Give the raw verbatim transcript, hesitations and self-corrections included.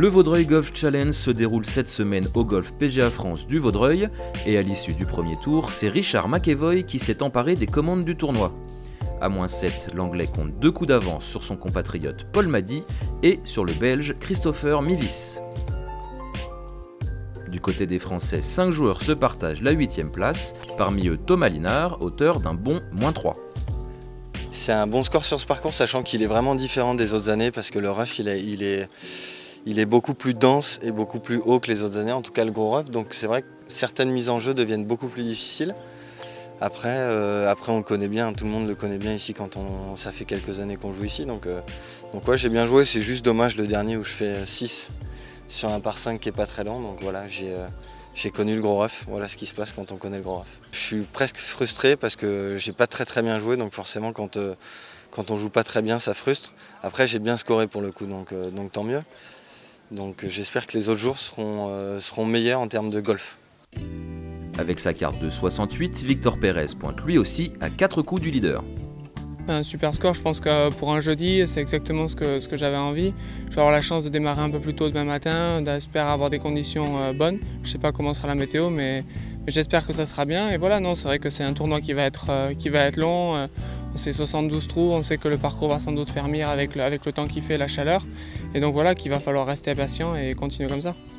Le Vaudreuil Golf Challenge se déroule cette semaine au Golf P G A France du Vaudreuil et à l'issue du premier tour, c'est Richard McEvoy qui s'est emparé des commandes du tournoi. À moins sept, l'Anglais compte deux coups d'avance sur son compatriote Paul Maddy et sur le Belge Christopher Mivis. Du côté des Français, cinq joueurs se partagent la huitième place, parmi eux Thomas Linard, auteur d'un bon moins trois. C'est un bon score sur ce parcours, sachant qu'il est vraiment différent des autres années parce que le rough il est, il est, il est beaucoup plus dense et beaucoup plus haut que les autres années, en tout cas le gros rough. Donc c'est vrai que certaines mises en jeu deviennent beaucoup plus difficiles. Après, euh, après on le connaît bien, tout le monde le connaît bien ici quand on, ça fait quelques années qu'on joue ici. Donc, euh, donc ouais, j'ai bien joué, c'est juste dommage le dernier où je fais six sur un par cinq qui est pas très long. Donc voilà, j'ai euh, j'ai connu le gros rough, voilà ce qui se passe quand on connaît le gros rough. Je suis presque frustré parce que j'ai pas très très bien joué, donc forcément quand, euh, quand on joue pas très bien ça frustre. Après j'ai bien scoré pour le coup, donc, euh, donc tant mieux. Donc euh, j'espère que les autres jours seront, euh, seront meilleurs en termes de golf. Avec sa carte de soixante-huit, Victor Pérez pointe lui aussi à quatre coups du leader. Un super score, je pense que pour un jeudi, c'est exactement ce que, ce que j'avais envie. Je vais avoir la chance de démarrer un peu plus tôt demain matin, d'espérer avoir des conditions bonnes. Je ne sais pas comment sera la météo, mais, mais j'espère que ça sera bien. Et voilà, non, c'est vrai que c'est un tournoi qui va être, qui va être long. On sait soixante-douze trous, on sait que le parcours va sans doute fermir avec le, avec le temps qu'il fait, la chaleur. Et donc voilà, qu'il va falloir rester patient et continuer comme ça.